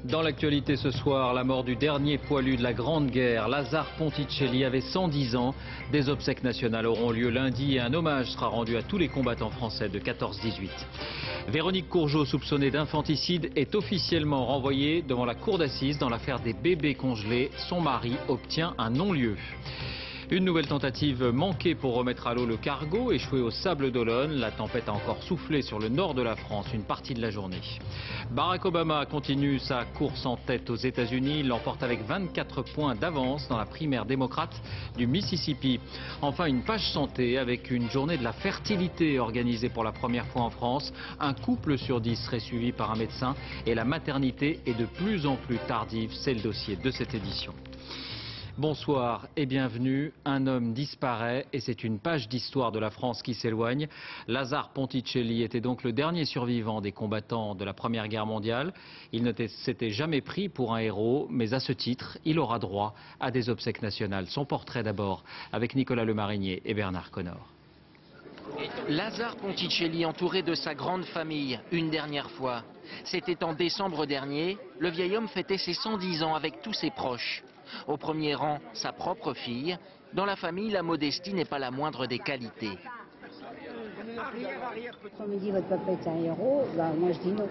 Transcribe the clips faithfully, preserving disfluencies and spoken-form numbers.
Dans l'actualité ce soir, la mort du dernier poilu de la Grande Guerre, Lazare Ponticelli, avait cent dix ans. Des obsèques nationales auront lieu lundi et un hommage sera rendu à tous les combattants français de quatorze dix-huit. Véronique Courgeot, soupçonnée d'infanticide, est officiellement renvoyée devant la cour d'assises dans l'affaire des bébés congelés. Son mari obtient un non-lieu. Une nouvelle tentative manquée pour remettre à l'eau le cargo, échoué au Sable d'Olonne. La tempête a encore soufflé sur le nord de la France une partie de la journée. Barack Obama continue sa course en tête aux États-Unis. Il l'emporte avec vingt-quatre points d'avance dans la primaire démocrate du Mississippi. Enfin, une page santé avec une journée de la fertilité organisée pour la première fois en France. Un couple sur dix serait suivi par un médecin et la maternité est de plus en plus tardive. C'est le dossier de cette édition. Bonsoir et bienvenue. Un homme disparaît et c'est une page d'histoire de la France qui s'éloigne. Lazare Ponticelli était donc le dernier survivant des combattants de la Première Guerre mondiale. Il ne s'était jamais pris pour un héros, mais à ce titre, il aura droit à des obsèques nationales. Son portrait d'abord avec Nicolas Lemarinier et Bernard Connor. Lazare Ponticelli entouré de sa grande famille, une dernière fois. C'était en décembre dernier, le vieil homme fêtait ses cent dix ans avec tous ses proches. Au premier rang, sa propre fille. Dans la famille, la modestie n'est pas la moindre des qualités. Quand on me dit votre papa est un héros, bah, moi je dis non.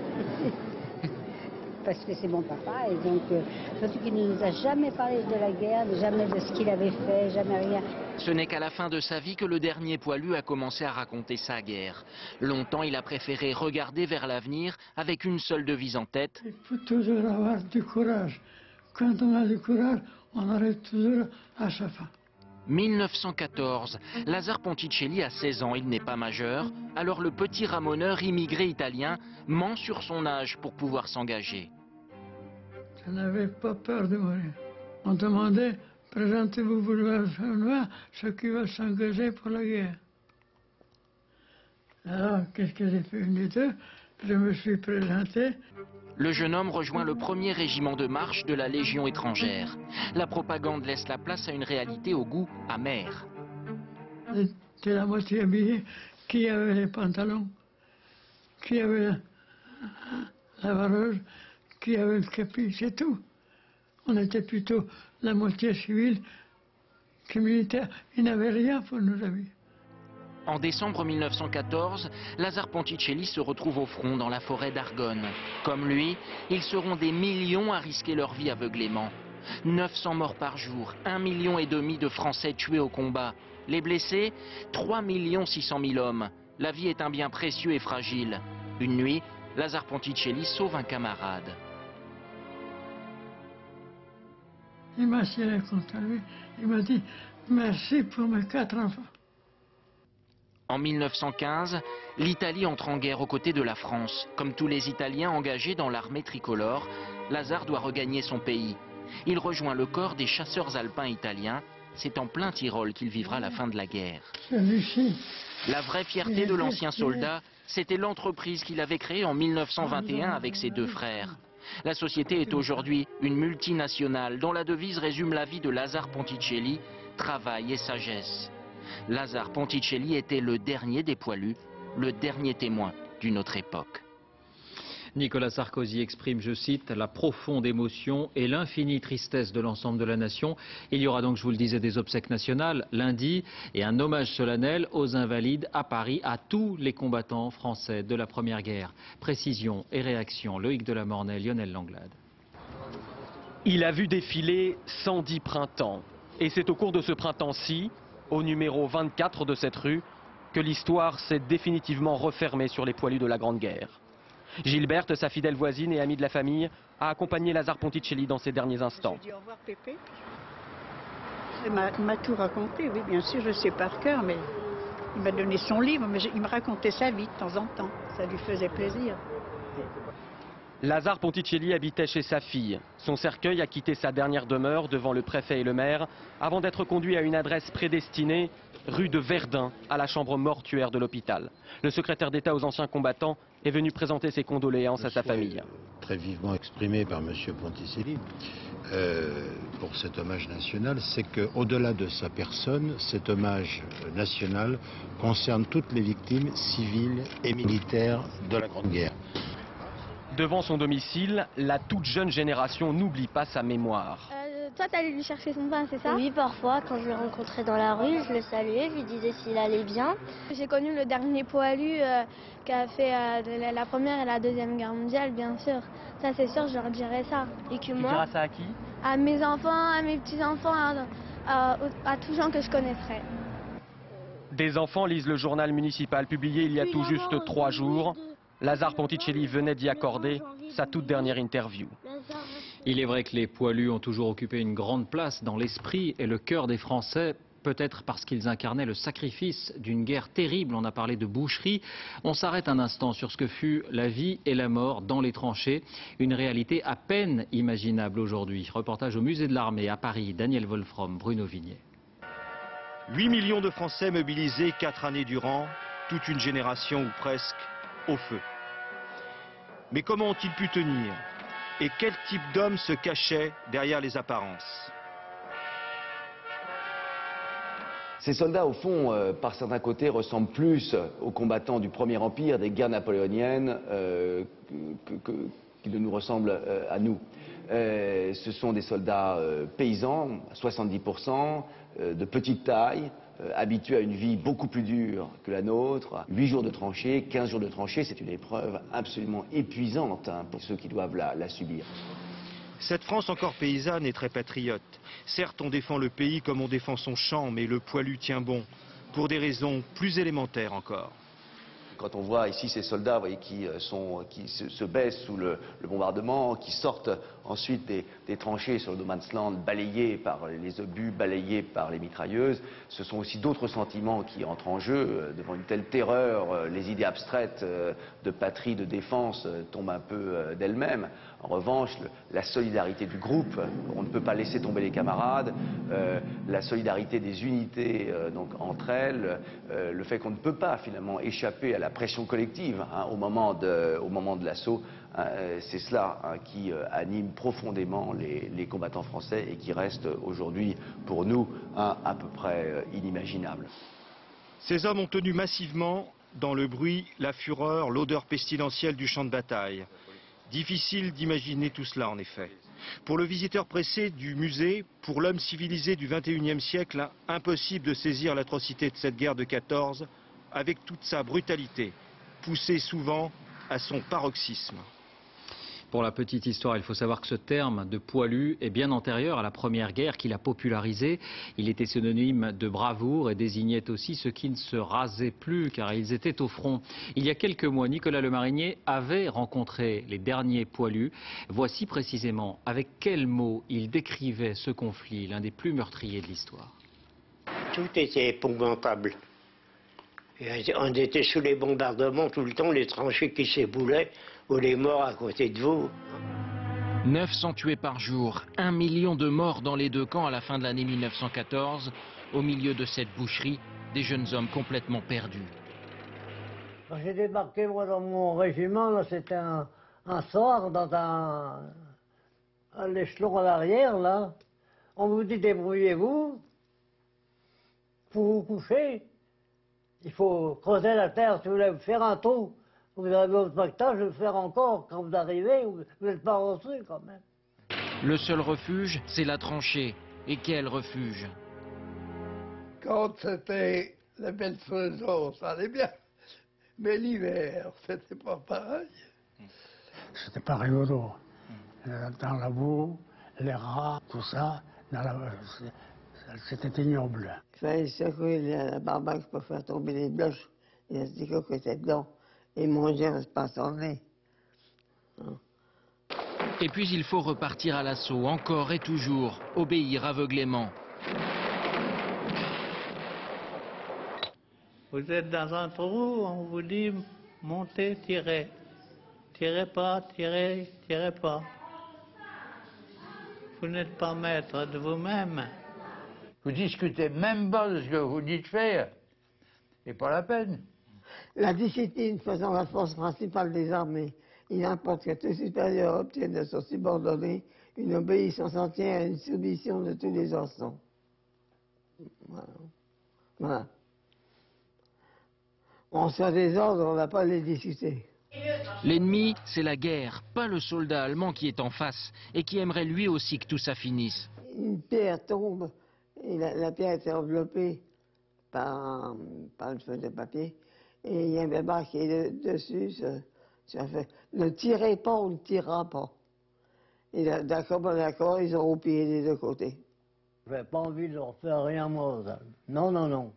Parce que c'est mon papa, et donc, euh, surtout qu'il ne nous a jamais parlé de la guerre, jamais de ce qu'il avait fait, jamais rien. Ce n'est qu'à la fin de sa vie que le dernier poilu a commencé à raconter sa guerre. Longtemps, il a préféré regarder vers l'avenir avec une seule devise en tête. Il faut toujours avoir du courage. Quand on a du courage, on arrive toujours à sa fin. mille neuf cent quatorze, Lazare Ponticelli a seize ans, il n'est pas majeur. Alors le petit ramoneur immigré italien ment sur son âge pour pouvoir s'engager. Je n'avais pas peur de mourir. On demandait, présentez-vous pour le gouvernement, ceux qui veulent s'engager pour la guerre. Alors, qu'est-ce que j'ai fait une deux? Je me suis présenté. Le jeune homme rejoint le premier régiment de marche de la Légion étrangère. La propagande laisse la place à une réalité au goût amer. J'étais la moitié habillé. Qui avait les pantalons? Qui avait la, la vareuse? Qui avait le capi? C'est tout. On était plutôt la moitié civile que militaire. Ils n'avaient rien pour nous habiller. En décembre mille neuf cent quatorze, Lazare Ponticelli se retrouve au front dans la forêt d'Argonne. Comme lui, ils seront des millions à risquer leur vie aveuglément. neuf cents morts par jour, un million et demi de Français tués au combat. Les blessés, trois millions six cent mille hommes. La vie est un bien précieux et fragile. Une nuit, Lazare Ponticelli sauve un camarade. Il m'a serré contre lui. Il m'a dit merci pour mes quatre enfants. En mille neuf cent quinze, l'Italie entre en guerre aux côtés de la France. Comme tous les Italiens engagés dans l'armée tricolore, Lazare doit regagner son pays. Il rejoint le corps des chasseurs alpins italiens. C'est en plein Tyrol qu'il vivra la fin de la guerre. La vraie fierté de l'ancien soldat, c'était l'entreprise qu'il avait créée en mille neuf cent vingt et un avec ses deux frères. La société est aujourd'hui une multinationale dont la devise résume la vie de Lazare Ponticelli, travail et sagesse. Lazare Ponticelli était le dernier des poilus, le dernier témoin d'une autre époque. Nicolas Sarkozy exprime, je cite, la profonde émotion et l'infinie tristesse de l'ensemble de la nation. Il y aura donc, je vous le disais, des obsèques nationales lundi et un hommage solennel aux invalides à Paris, à tous les combattants français de la Première Guerre. Précision et réaction, Loïc Delamornay, Lionel Langlade. Il a vu défiler cent dix printemps. Et c'est au cours de ce printemps-ci, au numéro vingt-quatre de cette rue, que l'histoire s'est définitivement refermée sur les poilus de la Grande Guerre. Gilberte, sa fidèle voisine et amie de la famille, a accompagné Lazare Ponticelli dans ses derniers instants. J'ai dit au revoir Pépé. Il m'a tout raconté, oui, bien sûr, je sais par cœur, mais il m'a donné son livre, mais il me racontait sa vie de temps en temps. Ça lui faisait plaisir. Lazare Ponticelli habitait chez sa fille. Son cercueil a quitté sa dernière demeure devant le préfet et le maire avant d'être conduit à une adresse prédestinée, rue de Verdun, à la chambre mortuaire de l'hôpital. Le secrétaire d'État aux anciens combattants est venu présenter ses condoléances à sa famille. Très vivement exprimé par M. Ponticelli euh, pour cet hommage national, c'est qu'au-delà de sa personne, cet hommage national concerne toutes les victimes civiles et militaires de la Grande Guerre. Devant son domicile, la toute jeune génération n'oublie pas sa mémoire. Euh, toi, t'allais lui chercher son pain, c'est ça? Oui, parfois, quand je le rencontrais dans la rue, je le saluais, je lui disais s'il allait bien. J'ai connu le dernier poilu euh, qui a fait euh, la, la première et la deuxième guerre mondiale, bien sûr. Ça, c'est sûr, je leur dirais ça. Et que Tu moi, diras ça à qui? À mes enfants, à mes petits-enfants, à, à, à tous gens que je connaîtrais. Des enfants lisent le journal municipal publié il y a tout juste trois jours. Lazare Ponticelli venait d'y accorder sa toute dernière interview. Il est vrai que les poilus ont toujours occupé une grande place dans l'esprit et le cœur des Français, peut-être parce qu'ils incarnaient le sacrifice d'une guerre terrible. On a parlé de boucherie. On s'arrête un instant sur ce que fut la vie et la mort dans les tranchées. Une réalité à peine imaginable aujourd'hui. Reportage au musée de l'armée à Paris. Daniel Wolfrom, Bruno Vignet. huit millions de Français mobilisés quatre années durant, toute une génération ou presque, au feu. Mais comment ont-ils pu tenir? Et quel type d'homme se cachait derrière les apparences? Ces soldats, au fond, euh, par certains côtés, ressemblent plus aux combattants du Premier Empire, des guerres napoléoniennes, euh, que, que, qu'ils ne nous ressemblent euh, à nous. Euh, ce sont des soldats euh, paysans, à soixante-dix pour cent, euh, de petite taille, euh, habitués à une vie beaucoup plus dure que la nôtre. huit jours de tranchée, quinze jours de tranchée, c'est une épreuve absolument épuisante hein, pour ceux qui doivent la, la subir. Cette France encore paysanne est très patriote. Certes, on défend le pays comme on défend son champ, mais le poilu tient bon, pour des raisons plus élémentaires encore. Quand on voit ici ces soldats vous voyez, qui, sont, qui se, se baissent sous le, le bombardement, qui sortent ensuite des, des tranchées sur le no man's land, balayés par les obus, balayés par les mitrailleuses, ce sont aussi d'autres sentiments qui entrent en jeu. Devant une telle terreur, les idées abstraites de patrie, de défense tombent un peu d'elles-mêmes. En revanche, le, la solidarité du groupe, on ne peut pas laisser tomber les camarades, euh, la solidarité des unités euh, donc, entre elles, euh, le fait qu'on ne peut pas finalement échapper à la pression collective hein, au moment de, au moment de l'assaut, hein, c'est cela hein, qui euh, anime profondément les, les combattants français et qui reste aujourd'hui pour nous hein, à peu près euh, inimaginable. Ces hommes ont tenu massivement dans le bruit, la fureur, l'odeur pestilentielle du champ de bataille. Difficile d'imaginer tout cela en effet. Pour le visiteur pressé du musée, pour l'homme civilisé du vingt et unième siècle, impossible de saisir l'atrocité de cette guerre de quatorze avec toute sa brutalité, poussée souvent à son paroxysme. Pour la petite histoire, il faut savoir que ce terme de poilu est bien antérieur à la Première Guerre qu'il a popularisé. Il était synonyme de bravoure et désignait aussi ceux qui ne se rasaient plus car ils étaient au front. Il y a quelques mois, Nicolas Le Marinier avait rencontré les derniers poilus. Voici précisément avec quels mots il décrivait ce conflit, l'un des plus meurtriers de l'histoire. Tout était épouvantable. On était sous les bombardements tout le temps, les tranchées qui s'éboulaient, ou les morts à côté de vous. neuf cents tués par jour, un million de morts dans les deux camps à la fin de l'année mille neuf cent quatorze. Au milieu de cette boucherie, des jeunes hommes complètement perdus. Quand j'ai débarqué moi dans mon régiment, c'était un, un soir dans un, un échelon à l'arrière, là. On vous dit débrouillez-vous pour vous coucher. Il faut creuser la terre, si vous voulez faire un trou. Vous arrivez au pactage, le faire encore. Quand vous arrivez, vous n'êtes pas reçu quand même. Le seul refuge, c'est la tranchée. Et quel refuge? Quand c'était la belle saison, ça allait bien. Mais l'hiver, c'était pas pareil. C'était pas rigolo. Dans la boue, les rats, tout ça, c'était ignoble. Il fallait secouer la barbaque pour faire tomber les bloches. Il y a des coques qui étaient dedans. Et manger ne se passe en nez. Et puis il faut repartir à l'assaut, encore et toujours, obéir aveuglément. Vous êtes dans un trou, on vous dit montez, tirez. Tirez pas, tirez, tirez pas. Vous n'êtes pas maître de vous-même. Vous discutez même pas de ce que vous dites faire. C'est pas la peine. La discipline faisant la force principale des armées, il importe que tout supérieur obtienne de son subordonné une obéissance entière et une soumission de tous les instants. Voilà. Voilà. On reçoit des ordres, on n'a pas à les discuter. L'ennemi, c'est la guerre, pas le soldat allemand qui est en face et qui aimerait lui aussi que tout ça finisse. Une pierre tombe et la, la pierre était enveloppée par, par une feuille de papier et il y avait marqué de, dessus, ça, ça fait, ne tirez pas, on ne tirera pas. Et d'accord, bon d'accord, ils ont roupillé des deux côtés. J'avais pas envie de leur faire rien, moi. Non, non, non.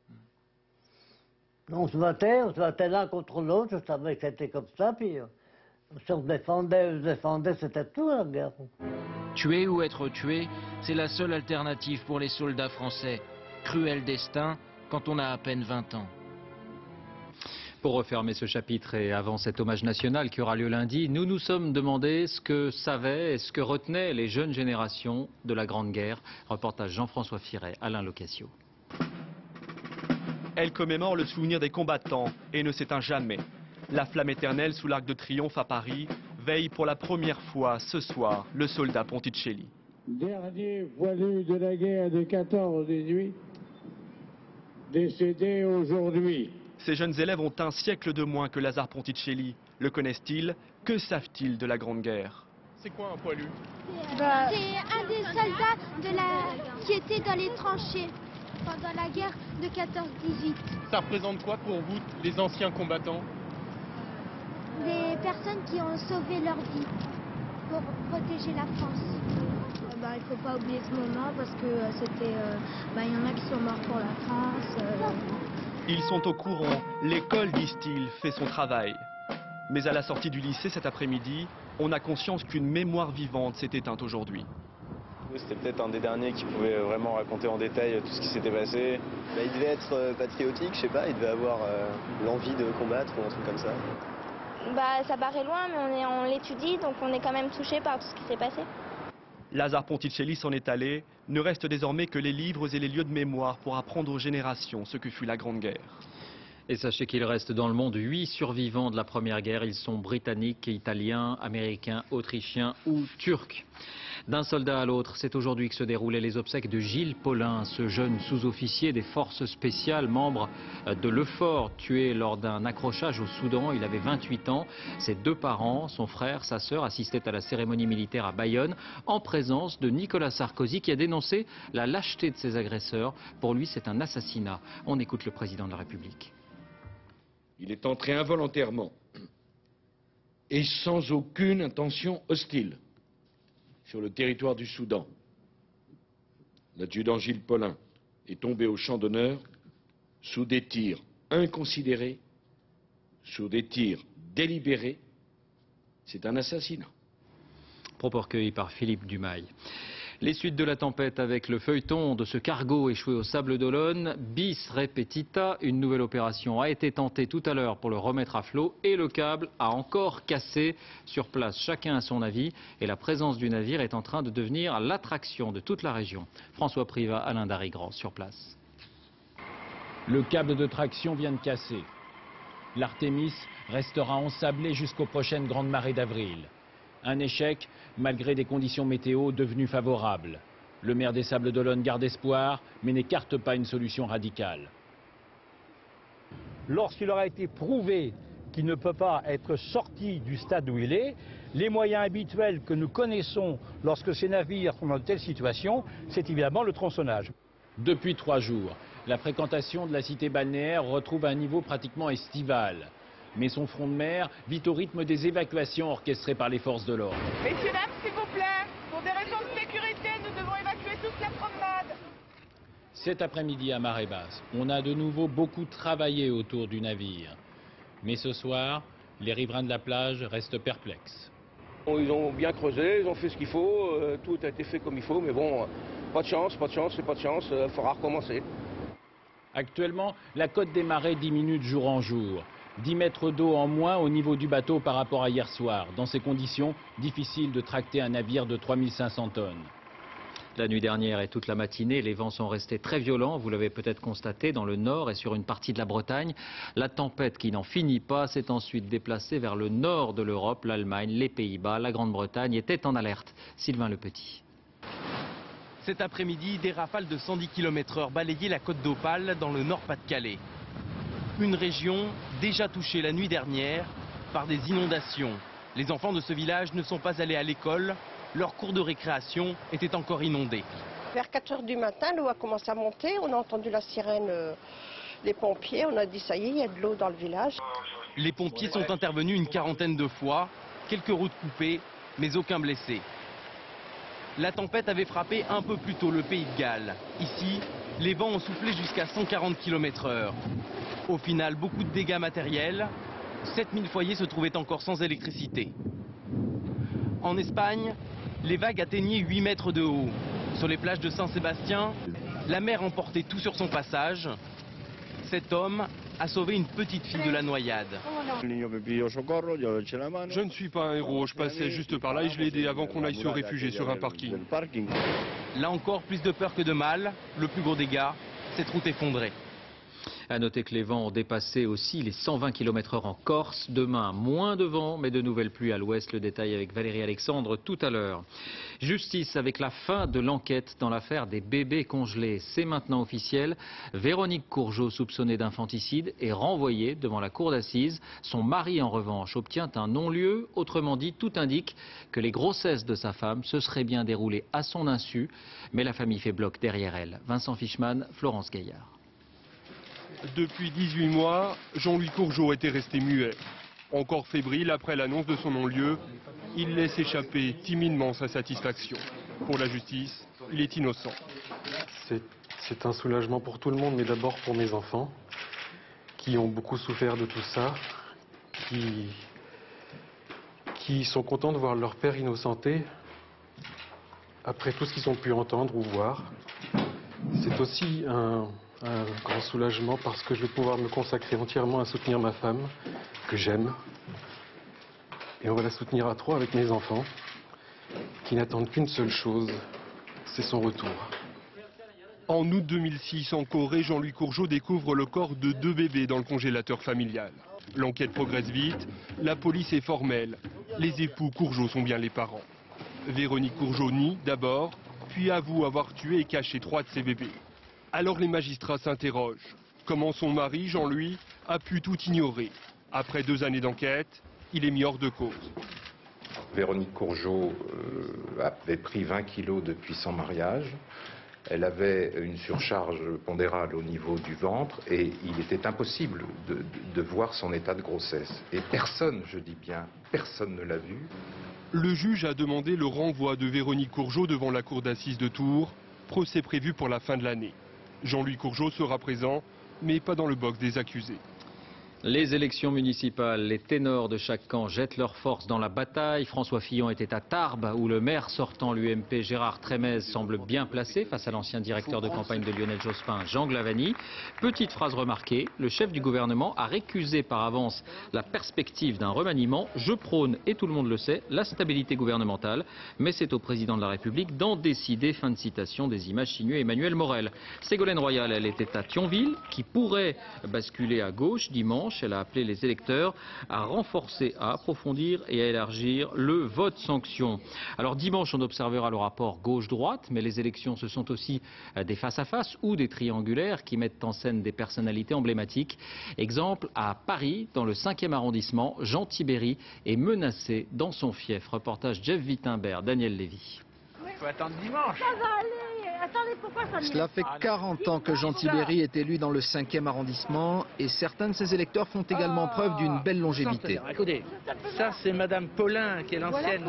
On se battait, on se battait l'un contre l'autre, je savais que c'était comme ça, puis si on se défendait, on se défendait, c'était tout la guerre. Tuer ou être tué, c'est la seule alternative pour les soldats français. Cruel destin quand on a à peine vingt ans. Pour refermer ce chapitre et avant cet hommage national qui aura lieu lundi, nous nous sommes demandé ce que savaient et ce que retenaient les jeunes générations de la Grande Guerre. Reportage Jean-François Firet, Alain Locasio. Elle commémore le souvenir des combattants et ne s'éteint jamais. La flamme éternelle sous l'Arc de Triomphe à Paris veille pour la première fois ce soir le soldat Ponticelli. Dernier poilu de la guerre de quatorze dix-huit, décédé aujourd'hui. Ces jeunes élèves ont un siècle de moins que Lazare Ponticelli. Le connaissent-ils? Que savent-ils de la Grande Guerre? C'est quoi un poilu? bah... C'est un des soldats de la... qui était dans les tranchées pendant la guerre de quatorze dix-huit. Ça représente quoi pour vous, les anciens combattants? Des personnes qui ont sauvé leur vie pour protéger la France. Bah, il ne faut pas oublier ce moment parce que euh, c'était, euh, bah, y en a qui sont morts pour la France. Euh... Ils sont au courant, l'école, disent-ils, fait son travail. Mais à la sortie du lycée cet après-midi, on a conscience qu'une mémoire vivante s'est éteinte aujourd'hui. C'était peut-être un des derniers qui pouvait vraiment raconter en détail tout ce qui s'était passé. Bah, il devait être euh, patriotique, je sais pas, il devait avoir euh, l'envie de combattre ou un truc comme ça. Bah, ça paraît loin, mais on, est, on l'étudie, donc on est quand même touché par tout ce qui s'est passé. Lazare Ponticelli s'en est allé, ne reste désormais que les livres et les lieux de mémoire pour apprendre aux générations ce que fut la Grande Guerre. Et sachez qu'il reste dans le monde huit survivants de la Première Guerre. Ils sont britanniques, italiens, américains, autrichiens ou turcs. D'un soldat à l'autre, c'est aujourd'hui que se déroulaient les obsèques de Gilles Paulin, ce jeune sous-officier des forces spéciales, membre de l'Eufort, tué lors d'un accrochage au Soudan. Il avait vingt-huit ans. Ses deux parents, son frère, sa sœur, assistaient à la cérémonie militaire à Bayonne, en présence de Nicolas Sarkozy, qui a dénoncé la lâcheté de ses agresseurs. Pour lui, c'est un assassinat. On écoute le président de la République. Il est entré involontairement et sans aucune intention hostile sur le territoire du Soudan. L'adjudant Gilles Paulin est tombé au champ d'honneur sous des tirs inconsidérés, sous des tirs délibérés. C'est un assassinat. Propos recueillis par Philippe Dumail. Les suites de la tempête avec le feuilleton de ce cargo échoué au Sable d'Olonne, bis repetita, une nouvelle opération a été tentée tout à l'heure pour le remettre à flot et le câble a encore cassé. Sur place, chacun a son avis et la présence du navire est en train de devenir l'attraction de toute la région. François Privat, Alain Darigrand sur place. Le câble de traction vient de casser. L'Artémis restera ensablé jusqu'aux prochaines grandes marées d'avril. Un échec, malgré des conditions météo devenues favorables. Le maire des Sables d'Olonne garde espoir, mais n'écarte pas une solution radicale. Lorsqu'il aura été prouvé qu'il ne peut pas être sorti du stade où il est, les moyens habituels que nous connaissons lorsque ces navires sont dans de telles situations, c'est évidemment le tronçonnage. Depuis trois jours, la fréquentation de la cité balnéaire retrouve un niveau pratiquement estival. Mais son front de mer vit au rythme des évacuations orchestrées par les forces de l'ordre. Messieurs, dames, s'il vous plaît, pour des raisons de sécurité, nous devons évacuer toute la promenade. Cet après-midi à marée basse, on a de nouveau beaucoup travaillé autour du navire. Mais ce soir, les riverains de la plage restent perplexes. Ils ont bien creusé, ils ont fait ce qu'il faut, euh, tout a été fait comme il faut, mais bon, pas de chance, pas de chance, c'est pas de chance, il euh, faudra recommencer. Actuellement, la cote des marées diminue de jour en jour. dix mètres d'eau en moins au niveau du bateau par rapport à hier soir. Dans ces conditions, difficile de tracter un navire de trois mille cinq cents tonnes. La nuit dernière et toute la matinée, les vents sont restés très violents. Vous l'avez peut-être constaté dans le nord et sur une partie de la Bretagne. La tempête qui n'en finit pas s'est ensuite déplacée vers le nord de l'Europe. L'Allemagne, les Pays-Bas, la Grande-Bretagne étaient en alerte. Sylvain Lepetit. Cet après-midi, des rafales de cent dix kilomètres heure balayaient la côte d'Opale dans le nord Pas-de-Calais. Une région déjà touchée la nuit dernière par des inondations. Les enfants de ce village ne sont pas allés à l'école. Leur cours de récréation était encore inondé. Vers quatre heures du matin, l'eau a commencé à monter. On a entendu la sirène euh, des pompiers. On a dit ça y est, il y a de l'eau dans le village. Les pompiers sont intervenus une quarantaine de fois. Quelques routes coupées, mais aucun blessé. La tempête avait frappé un peu plus tôt le pays de Galles. Ici, les vents ont soufflé jusqu'à cent quarante kilomètres heure. Au final, beaucoup de dégâts matériels. sept mille foyers se trouvaient encore sans électricité. En Espagne, les vagues atteignaient huit mètres de haut. Sur les plages de Saint-Sébastien, la mer emportait tout sur son passage. Cet homme a sauvé une petite fille de la noyade. Je ne suis pas un héros, je passais juste par là et je l'ai aidé avant qu'on aille se réfugier sur un parking. Là encore, plus de peur que de mal. Le plus gros dégât, cette route effondrée. À noter que les vents ont dépassé aussi les cent vingt kilomètres heure en Corse. Demain, moins de vent, mais de nouvelles pluies à l'ouest. Le détail avec Valérie Alexandre tout à l'heure. Justice avec la fin de l'enquête dans l'affaire des bébés congelés. C'est maintenant officiel. Véronique Courgeot, soupçonnée d'infanticide, est renvoyée devant la cour d'assises. Son mari, en revanche, obtient un non-lieu. Autrement dit, tout indique que les grossesses de sa femme se seraient bien déroulées à son insu. Mais la famille fait bloc derrière elle. Vincent Fischmann, Florence Gaillard. Depuis dix-huit mois, Jean-Louis Courgeot était resté muet. Encore fébrile après l'annonce de son non-lieu, il laisse échapper timidement sa satisfaction. Pour la justice, il est innocent. C'est un soulagement pour tout le monde, mais d'abord pour mes enfants, qui ont beaucoup souffert de tout ça, qui, qui sont contents de voir leur père innocenté, après tout ce qu'ils ont pu entendre ou voir. C'est aussi un... un grand soulagement parce que je vais pouvoir me consacrer entièrement à soutenir ma femme, que j'aime. Et on va la soutenir à trois avec mes enfants, qui n'attendent qu'une seule chose, c'est son retour. En août deux mille six, en Corée, Jean-Louis Courgeot découvre le corps de deux bébés dans le congélateur familial. L'enquête progresse vite, la police est formelle. Les époux Courgeot sont bien les parents. Véronique Courgeot nie d'abord, puis avoue avoir tué et caché trois de ses bébés. Alors les magistrats s'interrogent. Comment son mari, Jean-Louis, a pu tout ignorer? Après deux années d'enquête, il est mis hors de cause. Véronique Courgeot euh, avait pris vingt kilos depuis son mariage. Elle avait une surcharge pondérale au niveau du ventre et il était impossible de, de, de voir son état de grossesse. Et personne, je dis bien, personne ne l'a vu. Le juge a demandé le renvoi de Véronique Courgeot devant la cour d'assises de Tours. Procès prévu pour la fin de l'année. Jean-Louis Courgeot sera présent, mais pas dans le box des accusés. Les élections municipales, les ténors de chaque camp jettent leurs forces dans la bataille. François Fillon était à Tarbes, où le maire sortant l'U M P Gérard Trémez semble bien placé face à l'ancien directeur de campagne de Lionel Jospin, Jean Glavany. Petite phrase remarquée, le chef du gouvernement a récusé par avance la perspective d'un remaniement. Je prône, et tout le monde le sait, la stabilité gouvernementale, mais c'est au président de la République d'en décider. Fin de citation des images signées Emmanuel Morel. Ségolène Royal, elle était à Thionville, qui pourrait basculer à gauche dimanche. Elle a appelé les électeurs à renforcer, à approfondir et à élargir le vote sanction. Alors dimanche, on observera le rapport gauche-droite, mais les élections, ce sont aussi des face-à-face ou des triangulaires qui mettent en scène des personnalités emblématiques. Exemple, à Paris, dans le cinquième arrondissement, Jean Tibéri est menacé dans son fief. Reportage Jeff Wittenberg, Daniel Lévy. Il faut attendre dimanche. Ça va aller. Attendez, pourquoi ça Cela fait quarante ans que Jean Tibéri est élu dans le cinquième arrondissement et certains de ses électeurs font également preuve d'une belle longévité. Écoutez, ça c'est Madame Paulin qui est l'ancienne,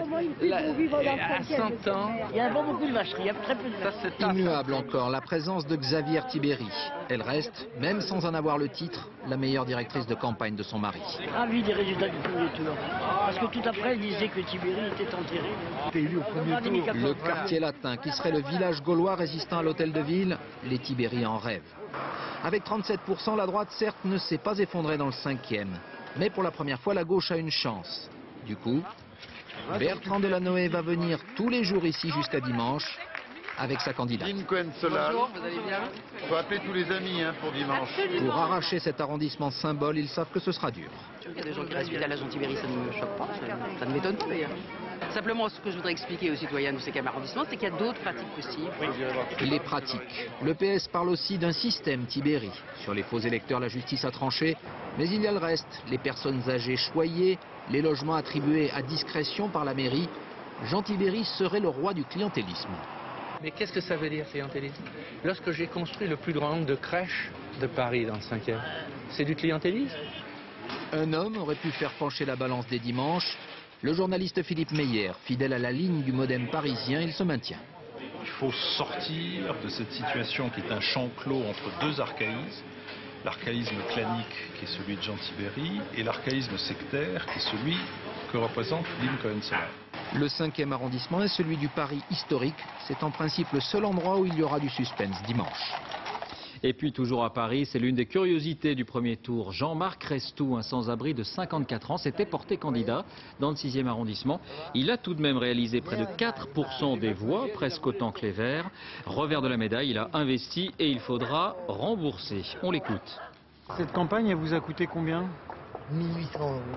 à cent ans. Il n'y a pas beaucoup de vacheries, il y a très peu de vacheries. Immuable encore, la présence de Xavier Tibéri. Elle reste, même sans en avoir le titre, la meilleure directrice de campagne de son mari. Ravi des résultats du premier tour. Parce que tout après, elle disait que Tibéri était enterré. Élu au premier tour. Le quartier latin, qui serait le village gaulois résistant à l'hôtel de ville, les Tibéri en rêvent. Avec trente-sept pour cent, la droite, certes, ne s'est pas effondrée dans le cinquième. Mais pour la première fois, la gauche a une chance. Du coup, Bertrand Delanoë va venir tous les jours ici jusqu'à dimanche. avec sa candidate. Lincoln Solal. Bonjour, vous allez bien? Il faut appeler tous les amis hein, pour dimanche. Absolument. Pour arracher cet arrondissement symbole, ils savent que ce sera dur. Il y a des gens qui restent fidèles à la Jean-Tibéry, ça ne me choque pas, ça, ça ne m'étonne pas d'ailleurs. Simplement, ce que je voudrais expliquer aux citoyens du cinquième arrondissement, c'est qu'il y a d'autres pratiques possibles. Les pratiques. Le P S parle aussi d'un système Tibéry. Sur les faux électeurs, la justice a tranché. Mais il y a le reste, les personnes âgées choyées, les logements attribués à discrétion par la mairie. Jean Tibéry serait le roi du clientélisme. Mais qu'est-ce que ça veut dire, clientélisme? Lorsque j'ai construit le plus grand nombre de crèches de Paris dans le cinquième, c'est du clientélisme? Un homme aurait pu faire pencher la balance des dimanches. Le journaliste Philippe Meyer, fidèle à la ligne du modem parisien, il se maintient. Il faut sortir de cette situation qui est un champ clos entre deux archaïsmes. L'archaïsme clanique qui est celui de Jean Tibéry et l'archaïsme sectaire qui est celui que représente Lincoln Solal. Le cinquième arrondissement est celui du Paris historique. C'est en principe le seul endroit où il y aura du suspense dimanche. Et puis toujours à Paris, c'est l'une des curiosités du premier tour. Jean-Marc Restou, un sans-abri de cinquante-quatre ans, s'était porté candidat dans le sixième arrondissement. Il a tout de même réalisé près de quatre pour cent des voix, presque autant que les Verts. Revers de la médaille, il a investi et il faudra rembourser. On l'écoute. Cette campagne, elle vous a coûté combien? mille huit cents euros.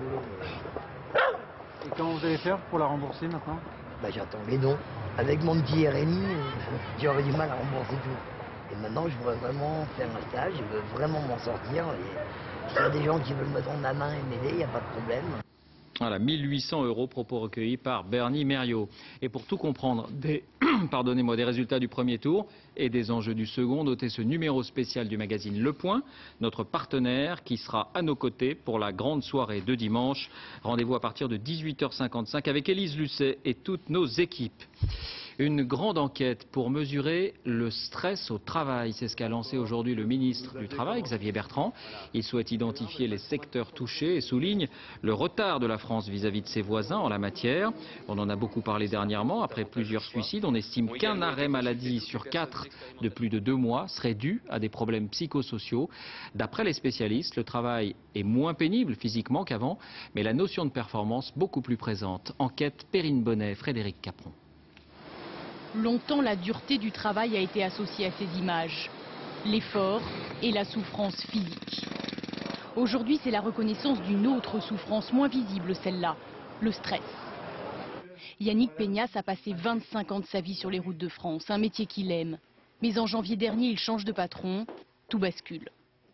Et comment vous allez faire pour la rembourser maintenant? Bah, j'attends les dons. Avec mon petit R M I, j'aurais du mal à rembourser tout. Et maintenant, je voudrais vraiment faire un stage, je veux vraiment m'en sortir. Et s'il y a des gens qui veulent me tendre la main et m'aider, il n'y a pas de problème. Voilà, mille huit cents euros, propos recueillis par Bernie Mériot. Et pour tout comprendre des, pardonnez-moi, des résultats du premier tour et des enjeux du second, notez ce numéro spécial du magazine Le Point, notre partenaire qui sera à nos côtés pour la grande soirée de dimanche. Rendez-vous à partir de dix-huit heures cinquante-cinq avec Élise Lucet et toutes nos équipes. Une grande enquête pour mesurer le stress au travail. C'est ce qu'a lancé aujourd'hui le ministre du Travail, Xavier Bertrand. Il souhaite identifier les secteurs touchés et souligne le retard de la France vis-à-vis de ses voisins en la matière. On en a beaucoup parlé dernièrement. Après plusieurs suicides, on estime qu'un arrêt maladie sur quatre de plus de deux mois serait dû à des problèmes psychosociaux. D'après les spécialistes, le travail est moins pénible physiquement qu'avant, mais la notion de performance beaucoup plus présente. Enquête Perrine Bonnet, Frédéric Capron. Longtemps, la dureté du travail a été associée à ces images, l'effort et la souffrance physique. Aujourd'hui, c'est la reconnaissance d'une autre souffrance moins visible, celle-là, le stress. Yannick Peñas a passé vingt-cinq ans de sa vie sur les routes de France, un métier qu'il aime. Mais en janvier dernier, il change de patron, tout bascule.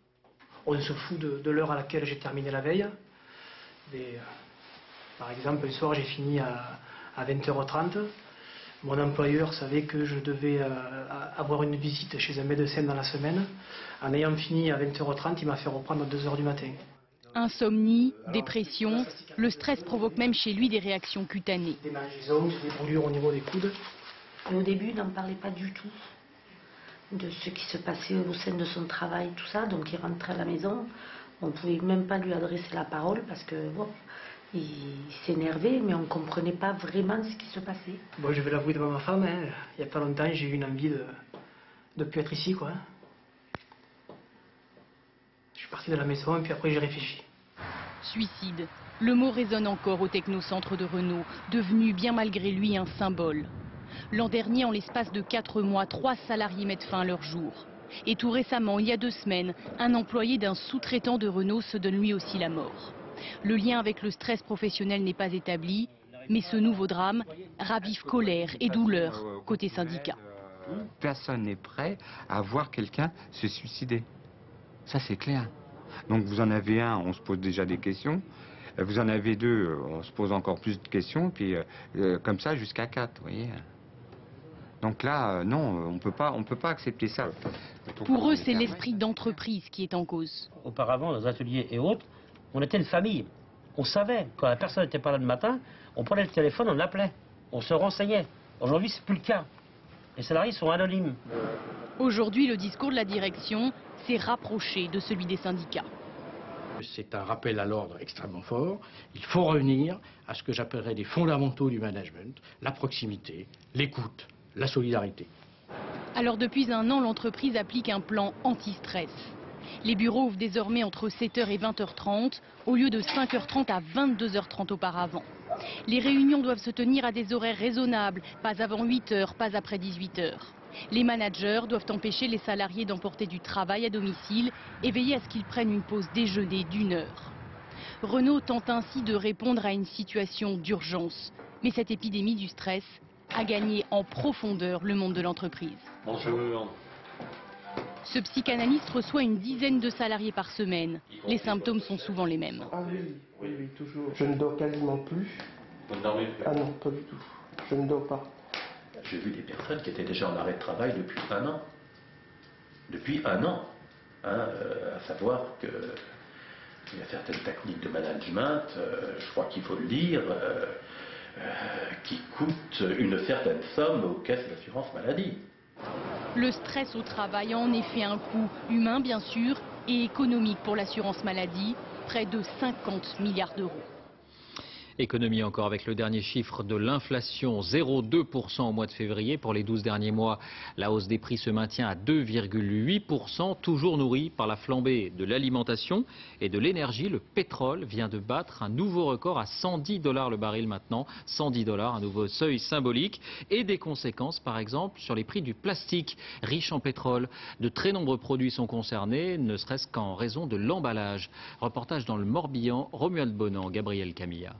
On se fout de, de l'heure à laquelle j'ai terminé la veille. Des, par exemple, le soir, j'ai fini à, à vingt heures trente. Mon employeur savait que je devais euh, avoir une visite chez un médecin dans la semaine. En ayant fini à vingt heures trente, il m'a fait reprendre à deux heures du matin. Insomnie, dépression, le stress provoque même chez lui des réactions cutanées. Des mangisons, des brûlures au niveau des coudes. Au début, il n'en parlait pas du tout de ce qui se passait au sein de son travail, tout ça. Donc il rentrait à la maison, on ne pouvait même pas lui adresser la parole parce que bon, il s'énervait, mais on ne comprenait pas vraiment ce qui se passait. Bon, je vais l'avouer devant ma femme, hein. Il n'y a pas longtemps, j'ai eu une envie de ne plus être ici, quoi. Je suis parti de la maison et puis après j'ai réfléchi. Suicide. Le mot résonne encore au technocentre de Renault, devenu bien malgré lui un symbole. L'an dernier, en l'espace de quatre mois, trois salariés mettent fin à leur jour. Et tout récemment, il y a deux semaines, un employé d'un sous-traitant de Renault se donne lui aussi la mort. Le lien avec le stress professionnel n'est pas établi, mais ce nouveau drame ravive colère et douleur côté syndicat. Personne n'est prêt à voir quelqu'un se suicider. Ça, c'est clair. Donc vous en avez un, on se pose déjà des questions. Vous en avez deux, on se pose encore plus de questions. Puis euh, comme ça jusqu'à quatre, vous voyez. Donc là, euh, non, on peut pas, on peut pas accepter ça. Pour eux, c'est l'esprit d'entreprise qui est en cause. Auparavant, dans les ateliers et autres, on était une famille. On savait, quand la personne n'était pas là le matin, on prenait le téléphone, on l'appelait, on se renseignait. Aujourd'hui, c'est plus le cas. Les salariés sont anonymes. Aujourd'hui, le discours de la direction s'est rapproché de celui des syndicats. C'est un rappel à l'ordre extrêmement fort. Il faut revenir à ce que j'appellerais les fondamentaux du management, la proximité, l'écoute, la solidarité. Alors depuis un an, l'entreprise applique un plan anti-stress. Les bureaux ouvrent désormais entre sept heures et vingt heures trente, au lieu de cinq heures trente à vingt-deux heures trente auparavant. Les réunions doivent se tenir à des horaires raisonnables, pas avant huit heures, pas après dix-huit heures. Les managers doivent empêcher les salariés d'emporter du travail à domicile et veiller à ce qu'ils prennent une pause déjeuner d'une heure. Renault tente ainsi de répondre à une situation d'urgence. Mais cette épidémie du stress a gagné en profondeur le monde de l'entreprise. Bonjour. Ce psychanalyste reçoit une dizaine de salariés par semaine. Les symptômes sont souvent les mêmes. Ah oui, oui, oui, toujours. Je ne dors quasiment plus. Vous ne dormez plus? Ah non, pas du tout. Je ne dors pas. J'ai vu des personnes qui étaient déjà en arrêt de travail depuis un an. Depuis un an. Hein, euh, à savoir que il y a certaines techniques de management, euh, je crois qu'il faut le dire, euh, euh, qui coûtent une certaine somme aux caisses d'assurance maladie. Le stress au travail a en effet un coût humain bien sûr et économique pour l'assurance maladie, près de cinquante milliards d'euros. Économie encore avec le dernier chiffre de l'inflation, zéro virgule deux pour cent au mois de février. Pour les douze derniers mois, la hausse des prix se maintient à deux virgule huit pour cent, toujours nourrie par la flambée de l'alimentation et de l'énergie. Le pétrole vient de battre un nouveau record à cent dix dollars le baril maintenant. cent dix dollars, un nouveau seuil symbolique. Et des conséquences, par exemple, sur les prix du plastique, riche en pétrole. De très nombreux produits sont concernés, ne serait-ce qu'en raison de l'emballage. Reportage dans le Morbihan, Romuald Bonan, Gabriel Camilla.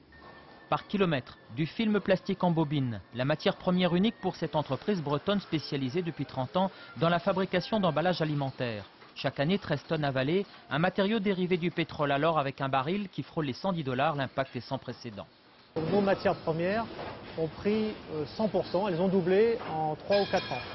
Par kilomètre, du film plastique en bobine, la matière première unique pour cette entreprise bretonne spécialisée depuis trente ans dans la fabrication d'emballages alimentaires. Chaque année, treize tonnes avalées, un matériau dérivé du pétrole alors avec un baril qui frôle les cent dix dollars, l'impact est sans précédent. Nos matières premières ont pris cent pour cent, elles ont doublé en trois ou quatre ans.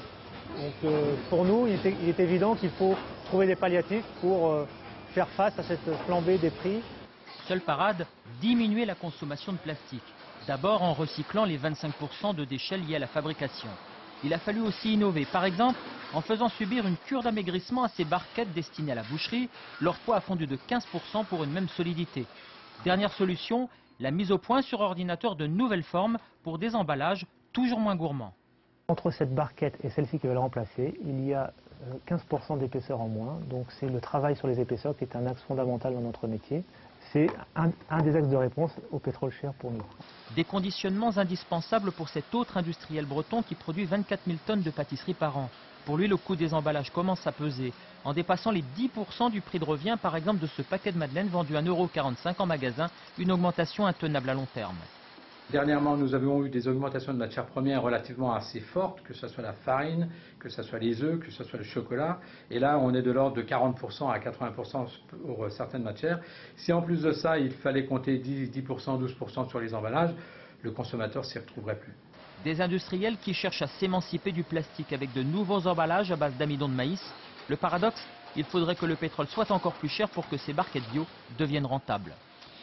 Donc euh, pour nous, il est, il est évident qu'il faut trouver des palliatifs pour euh, faire face à cette flambée des prix. Seule parade, diminuer la consommation de plastique. D'abord en recyclant les vingt-cinq pour cent de déchets liés à la fabrication. Il a fallu aussi innover, par exemple en faisant subir une cure d'amaigrissement à ces barquettes destinées à la boucherie. Leur poids a fondu de quinze pour cent pour une même solidité. Dernière solution, la mise au point sur ordinateur de nouvelles formes pour des emballages toujours moins gourmands. Entre cette barquette et celle-ci qui va le remplacer, il y a quinze pour cent d'épaisseur en moins. Donc c'est le travail sur les épaisseurs qui est un axe fondamental dans notre métier. C'est un, un des axes de réponse au pétrole cher pour nous. Des conditionnements indispensables pour cet autre industriel breton qui produit vingt-quatre mille tonnes de pâtisserie par an. Pour lui, le coût des emballages commence à peser, en dépassant les dix pour cent du prix de revient, par exemple, de ce paquet de madeleine vendu à un euro quarante-cinq en magasin, une augmentation intenable à long terme. Dernièrement, nous avons eu des augmentations de matières premières relativement assez fortes, que ce soit la farine, que ce soit les œufs, que ce soit le chocolat. Et là, on est de l'ordre de quarante pour cent à quatre-vingts pour cent pour certaines matières. Si en plus de ça, il fallait compter dix pour cent, douze pour cent sur les emballages, le consommateur s'y retrouverait plus. Des industriels qui cherchent à s'émanciper du plastique avec de nouveaux emballages à base d'amidon de maïs. Le paradoxe, il faudrait que le pétrole soit encore plus cher pour que ces barquettes bio deviennent rentables.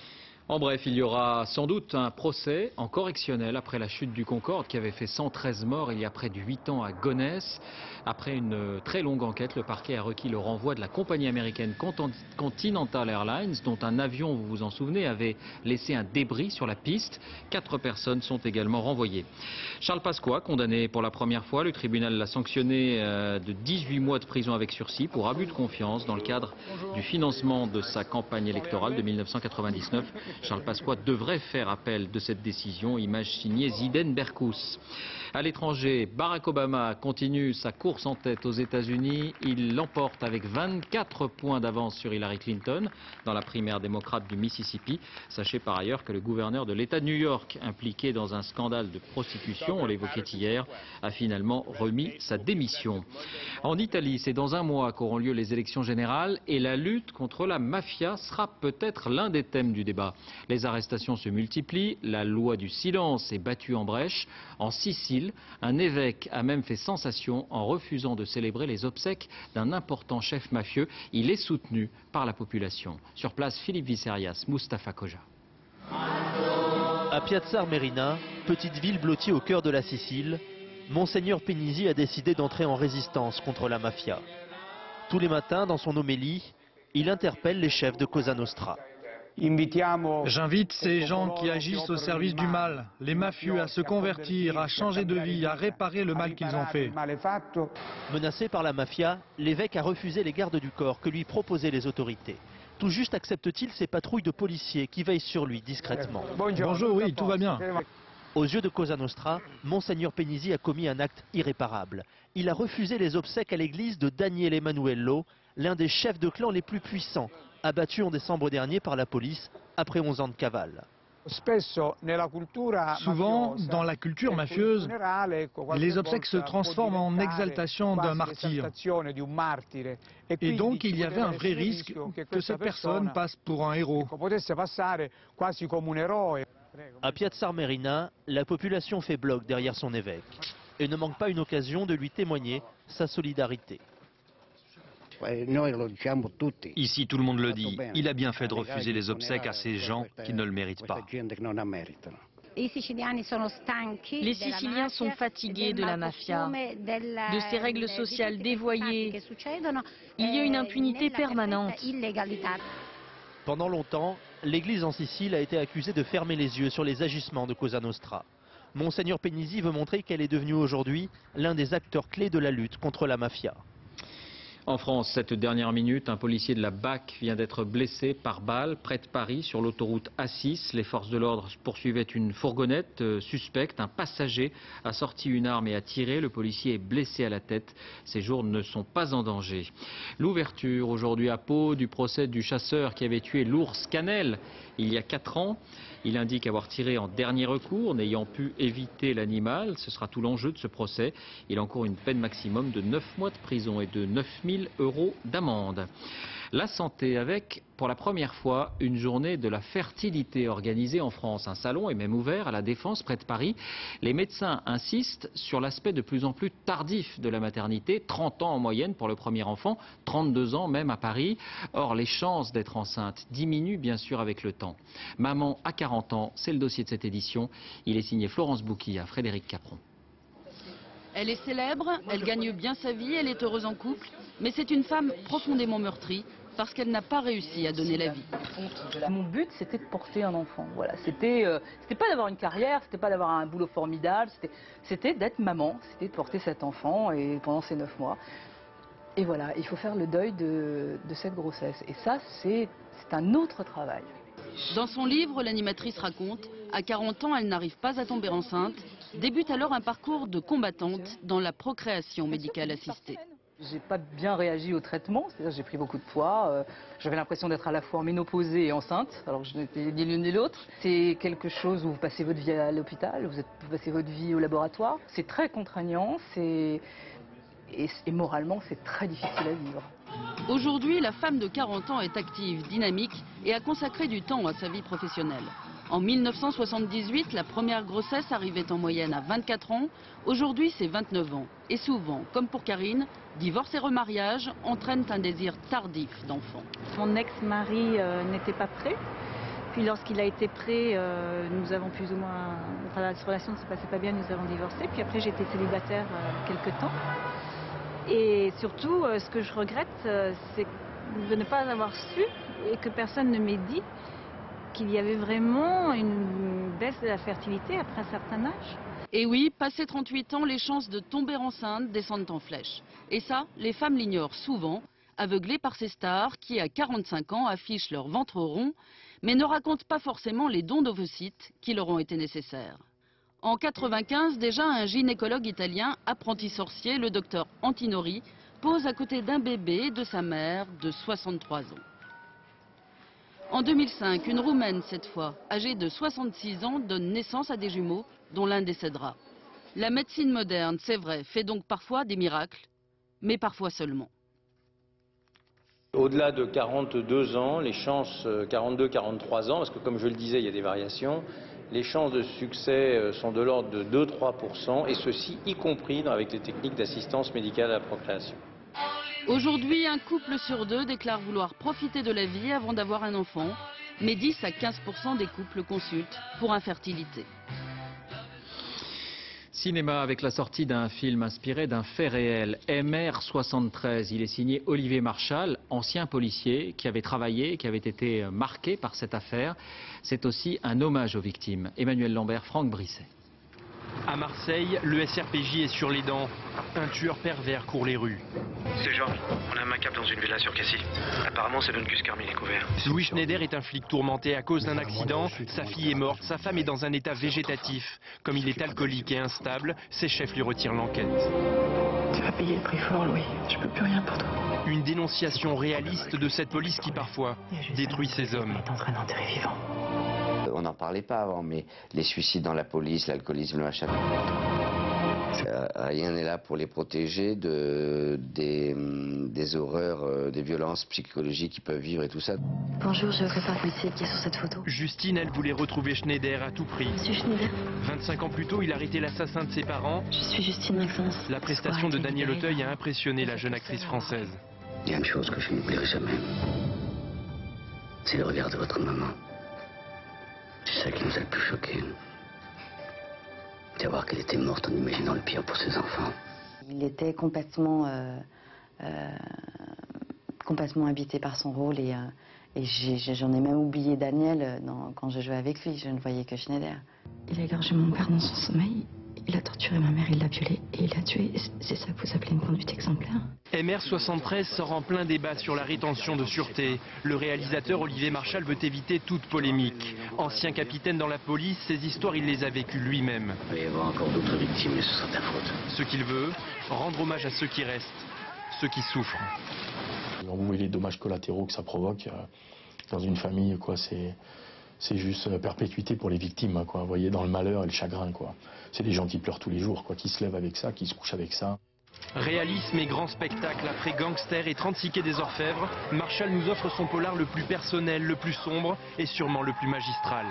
En bref, il y aura sans doute un procès en correctionnel après la chute du Concorde qui avait fait cent treize morts il y a près de huit ans à Gonesse. Après une très longue enquête, le parquet a requis le renvoi de la compagnie américaine Continental Airlines, dont un avion, vous vous en souvenez, avait laissé un débris sur la piste. Quatre personnes sont également renvoyées. Charles Pasqua, condamné pour la première fois, le tribunal l'a sanctionné de dix-huit mois de prison avec sursis pour abus de confiance dans le cadre du financement de sa campagne électorale de mille neuf cent quatre-vingt-dix-neuf. Charles Pasqua devrait faire appel de cette décision, image signée Ziden Berkous. À l'étranger, Barack Obama continue sa course en tête aux États-Unis. Il l'emporte avec vingt-quatre points d'avance sur Hillary Clinton dans la primaire démocrate du Mississippi. Sachez par ailleurs que le gouverneur de l'État de New York, impliqué dans un scandale de prostitution, on l'évoquait hier, a finalement remis sa démission. En Italie, c'est dans un mois qu'auront lieu les élections générales et la lutte contre la mafia sera peut-être l'un des thèmes du débat. Les arrestations se multiplient, la loi du silence est battue en brèche. En Sicile, un évêque a même fait sensation en refusant de célébrer les obsèques d'un important chef mafieux. Il est soutenu par la population. Sur place, Philippe Visserias, Mustapha Koja. À Piazza Armerina, petite ville blottie au cœur de la Sicile, Monseigneur Penisi a décidé d'entrer en résistance contre la mafia. Tous les matins, dans son homélie, il interpelle les chefs de Cosa Nostra. J'invite ces gens qui agissent au service du mal, les mafieux, à se convertir, à changer de vie, à réparer le mal qu'ils ont fait. Menacé par la mafia, l'évêque a refusé les gardes du corps que lui proposaient les autorités. Tout juste accepte-t-il ces patrouilles de policiers qui veillent sur lui discrètement. Bonjour, oui, tout va bien. Aux yeux de Cosa Nostra, Monseigneur Pénizi a commis un acte irréparable. Il a refusé les obsèques à l'église de Daniele Emanuello, l'un des chefs de clan les plus puissants, abattu en décembre dernier par la police après onze ans de cavale. Souvent, dans la culture mafieuse, les obsèques se transforment en exaltation d'un martyr. Et donc, il y avait un vrai risque que cette personne passe pour un héros. À Piazza Armerina, la population fait bloc derrière son évêque et ne manque pas une occasion de lui témoigner sa solidarité. Ici, tout le monde le dit. Il a bien fait de refuser les obsèques à ces gens qui ne le méritent pas. Les Siciliens sont fatigués de la mafia, de ces règles sociales dévoyées. Il y a une impunité permanente. Pendant longtemps, l'église en Sicile a été accusée de fermer les yeux sur les agissements de Cosa Nostra. Monseigneur Pénizi veut montrer qu'elle est devenue aujourd'hui l'un des acteurs clés de la lutte contre la mafia. En France, cette dernière minute, un policier de la B A C vient d'être blessé par balle près de Paris sur l'autoroute A six. Les forces de l'ordre poursuivaient une fourgonnette euh, suspecte. Un passager a sorti une arme et a tiré. Le policier est blessé à la tête. Ses jours ne sont pas en danger. L'ouverture aujourd'hui à Pau du procès du chasseur qui avait tué l'ours Cannelle il y a quatre ans. Il indique avoir tiré en dernier recours, n'ayant pu éviter l'animal. Ce sera tout l'enjeu de ce procès. Il encourt une peine maximum de neuf mois de prison et de neuf mille euros d'amende. La santé avec, pour la première fois, une journée de la fertilité organisée en France. Un salon est même ouvert à la Défense, près de Paris. Les médecins insistent sur l'aspect de plus en plus tardif de la maternité. trente ans en moyenne pour le premier enfant, trente-deux ans même à Paris. Or, les chances d'être enceinte diminuent bien sûr avec le temps. Maman à quarante ans, c'est le dossier de cette édition. Il est signé Florence Bouquilla, Frédéric Capron. Elle est célèbre, elle gagne bien sa vie, elle est heureuse en couple, mais c'est une femme profondément meurtrie parce qu'elle n'a pas réussi à donner la vie. Mon but, c'était de porter un enfant. Voilà, c'était, euh, c'était pas d'avoir une carrière, c'était pas d'avoir un boulot formidable, c'était, c'était d'être maman, c'était de porter cet enfant et pendant ces neuf mois. Et voilà, il faut faire le deuil de, de cette grossesse. Et ça, c'est, c'est un autre travail. Dans son livre, l'animatrice raconte, à quarante ans, elle n'arrive pas à tomber enceinte. Débute alors un parcours de combattante dans la procréation médicale assistée. J'ai pas bien réagi au traitement, c'est-à-dire j'ai pris beaucoup de poids, euh, j'avais l'impression d'être à la fois ménopausée et enceinte, alors que je n'étais ni l'une ni l'autre. C'est quelque chose où vous passez votre vie à l'hôpital, vous, êtes, vous passez votre vie au laboratoire. C'est très contraignant, c'est... Et, et moralement c'est très difficile à vivre. Aujourd'hui, la femme de quarante ans est active, dynamique et a consacré du temps à sa vie professionnelle. En mille neuf cent soixante-dix-huit, la première grossesse arrivait en moyenne à vingt-quatre ans. Aujourd'hui, c'est vingt-neuf ans. Et souvent, comme pour Karine, divorce et remariage entraînent un désir tardif d'enfant. Mon ex-mari euh, n'était pas prêt. Puis lorsqu'il a été prêt, euh, nous avons plus ou moins... Notre relation ne se passait pas bien, nous avons divorcé. Puis après, j'étais célibataire euh, quelque temps. Et surtout, euh, ce que je regrette, euh, c'est de ne pas avoir su et que personne ne m'ait dit qu'il y avait vraiment une baisse de la fertilité après un certain âge. Et oui, passé trente-huit ans, les chances de tomber enceinte descendent en flèche. Et ça, les femmes l'ignorent souvent, aveuglées par ces stars qui, à quarante-cinq ans, affichent leur ventre rond, mais ne racontent pas forcément les dons d'ovocytes qui leur ont été nécessaires. En quatre-vingt-quinze, déjà, un gynécologue italien, apprenti sorcier, le docteur Antinori, pose à côté d'un bébé de sa mère de soixante-trois ans. En deux mille cinq, une Roumaine cette fois, âgée de soixante-six ans, donne naissance à des jumeaux dont l'un décédera. La médecine moderne, c'est vrai, fait donc parfois des miracles, mais parfois seulement. Au-delà de quarante-deux ans, les chances, quarante-deux quarante-trois ans, parce que comme je le disais, il y a des variations, les chances de succès sont de l'ordre de deux à trois pour cent, et ceci y compris avec les techniques d'assistance médicale à la procréation. Aujourd'hui, un couple sur deux déclare vouloir profiter de la vie avant d'avoir un enfant, mais dix à quinze pour cent des couples consultent pour infertilité. Cinéma avec la sortie d'un film inspiré d'un fait réel, M R soixante-treize. Il est signé Olivier Marchal, ancien policier qui avait travaillé, qui avait été marqué par cette affaire. C'est aussi un hommage aux victimes. Emmanuel Lambert, Franck Brisset. À Marseille, le S R P J est sur les dents. Un tueur pervers court les rues. C'est Georges, on a un macabre dans une villa sur Cassis. Apparemment, c'est Don Gus qui a remis les couverts. Louis Schneider est un flic tourmenté à cause d'un accident. Sa fille est morte, sa femme est dans un état végétatif. Comme il est alcoolique et instable, ses chefs lui retirent l'enquête. Tu vas payer le prix fort, Louis. Je peux plus rien pour toi. Une dénonciation réaliste de cette police qui parfois détruit ses hommes. T'es en train d'enterrer vivant. On n'en parlait pas avant, mais les suicides dans la police, l'alcoolisme, le machin. Euh, rien n'est là pour les protéger de, des, des horreurs, euh, des violences psychologiques qu'ils peuvent vivre et tout ça. Bonjour, je prépare le policier qui est sur cette photo. Justine, elle voulait retrouver Schneider à tout prix. Monsieur Schneider. vingt-cinq ans plus tôt, il arrêtait l'assassin de ses parents. Je suis Justine Maxence. La prestation de Daniel Auteuil a impressionné la jeune actrice française. Il y a une chose que je n'oublierai jamais. C'est le regard de votre maman. C'est ça qui nous a le plus choqués. Savoir qu'elle était morte en imaginant le pire pour ses enfants. Il était complètement, euh, euh, complètement habité par son rôle et, euh, et j'en ai, ai même oublié Daniel dans, quand je jouais avec lui. Je ne voyais que Schneider. Il a égorgé mon père dans son sommeil, il a torturé ma mère, il l'a violée et il l'a tuée. C'est ça que vous appelez une conduite exemplaire? M R soixante-treize sort en plein débat sur la rétention de sûreté. Le réalisateur Olivier Marchal veut éviter toute polémique. Ancien capitaine dans la police, ces histoires il les a vécues lui-même. Il va y avoir encore d'autres victimes et ce sera ta faute. Ce qu'il veut, rendre hommage à ceux qui restent, ceux qui souffrent. On voit les dommages collatéraux que ça provoque euh, dans une famille, quoi. C'est c'est juste perpétuité pour les victimes, quoi. Vous voyez, dans le malheur et le chagrin, quoi. C'est des gens qui pleurent tous les jours, quoi, qui se lèvent avec ça, qui se couchent avec ça. Réalisme et grand spectacle après Gangster et trente-six quais des Orfèvres, Marchal nous offre son polar le plus personnel, le plus sombre et sûrement le plus magistral.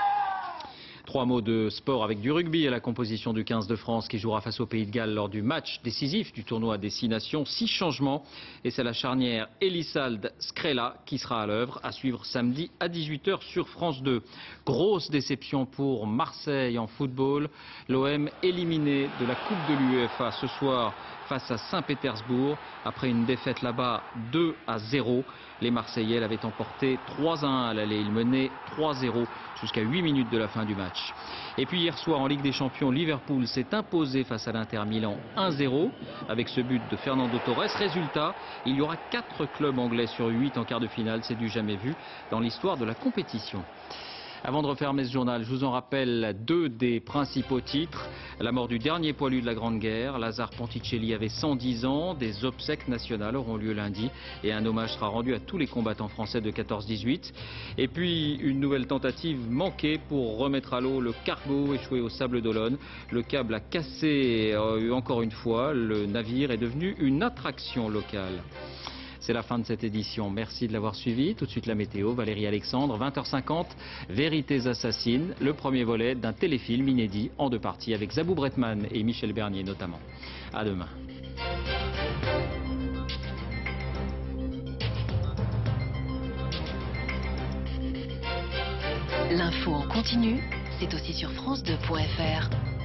Trois mots de sport avec du rugby à la composition du quinze de France qui jouera face au Pays de Galles lors du match décisif du tournoi des six nations. Six changements et c'est la charnière Elissalde-Scrella qui sera à l'œuvre, à suivre samedi à dix-huit heures sur France deux. Grosse déception pour Marseille en football. L'O M éliminé de la Coupe de l'U E F A ce soir face à Saint-Pétersbourg après une défaite là-bas deux à zéro. Les Marseillais l'avaient emporté trois à un à l'aller. Ils menaient trois zéro jusqu'à huit minutes de la fin du match. Et puis hier soir en Ligue des Champions, Liverpool s'est imposé face à l'Inter Milan un zéro avec ce but de Fernando Torres. Résultat, il y aura quatre clubs anglais sur huit en quart de finale. C'est du jamais vu dans l'histoire de la compétition. Avant de refermer ce journal, je vous en rappelle deux des principaux titres. La mort du dernier poilu de la Grande Guerre. Lazare Ponticelli avait cent dix ans. Des obsèques nationales auront lieu lundi et un hommage sera rendu à tous les combattants français de quatorze dix-huit. Et puis une nouvelle tentative manquée pour remettre à l'eau le cargo échoué au Sable d'Olonne. Le câble a cassé euh, encore une fois. Le navire est devenu une attraction locale. C'est la fin de cette édition. Merci de l'avoir suivi. Tout de suite la météo, Valérie Alexandre, vingt heures cinquante, Vérités assassines, le premier volet d'un téléfilm inédit en deux parties avec Zabou Bretman et Michel Bernier notamment. À demain. L'info en continu, c'est aussi sur France deux point F R.